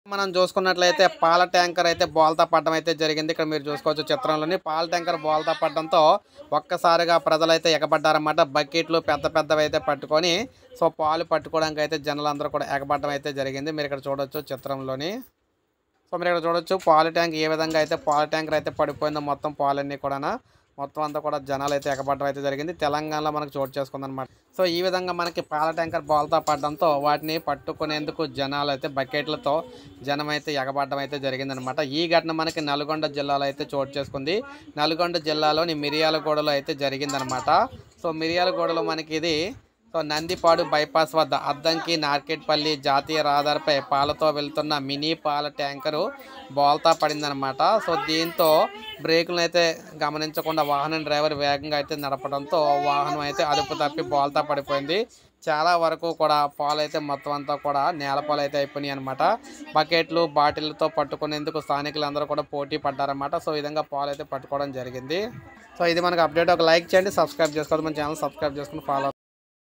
మనం చూసుకున్నట్లయితే పాల ట్యాంకర్ అయితే బోల్తా పడడం అయితే జరిగింది. ఇక్కడ మీరు చూసుకోవచ్చు చిత్రంలోని పాల ట్యాంకర్ బోల్తా పడడంతో ఒక్కసారిగా ప్రజలైతే ఎగబడ్డారన్నమాట. బకెట్లు పెద్ద పెద్దవి అయితే పట్టుకొని సో పాలు పట్టుకోవడానికి అయితే జనాలందరూ కూడా ఎగబడడం అయితే జరిగింది. మీరు ఇక్కడ చూడొచ్చు చిత్రంలోని. సో మీరు ఇక్కడ చూడొచ్చు పాల ట్యాంక్ ఏ విధంగా అయితే పాల ట్యాంకర్ అయితే పడిపోయిందో మొత్తం పాలన్నీ కూడా మొత్తం అంతా కూడా జనాలు అయితే ఎగబడడం అయితే జరిగింది. తెలంగాణలో మనకు చోటు చేసుకుందనమాట. సో ఈ విధంగా మనకి పాల ట్యాంకర్ బోల్తా పడడంతో వాటిని పట్టుకునేందుకు జనాలు అయితే బకెట్లతో జనం అయితే ఎగబడడం అయితే జరిగిందనమాట. ఈ ఘటన మనకి నల్గొండ జిల్లాలో అయితే చోటు చేసుకుంది. నల్గొండ జిల్లాలోని మిర్యాలగూడలో అయితే జరిగిందనమాట. సో మిర్యాలగూడలో మనకి ఇది సో నందిపాడు బైపాస్ వద్ద అద్దంకి నార్కెట్పల్లి జాతీయ రహదారిపై పాలతో వెళ్తున్న మినీ పాల ట్యాంకరు బోల్తా పడిందనమాట. సో దీంతో బ్రేకులను అయితే గమనించకుండా వాహనం డ్రైవర్ వేగంగా అయితే నడపడంతో వాహనం అయితే అదుపు తప్పి బోల్తా పడిపోయింది. చాలా వరకు కూడా పాలు అయితే మొత్తం అంతా కూడా నేలపాలు అయితే అయిపోయినాయి అనమాట. బకెట్లు బాటిల్తో పట్టుకునేందుకు స్థానికులందరూ కూడా పోటీ పడ్డారన్నమాట. సో ఈ విధంగా పాలు అయితే పట్టుకోవడం జరిగింది. సో ఇది మనకు అప్డేట్. ఒక లైక్ చేయండి, సబ్స్క్రైబ్ చేసుకోవద్దు, మన ఛానల్ సబ్స్క్రైబ్ చేసుకుని ఫాలో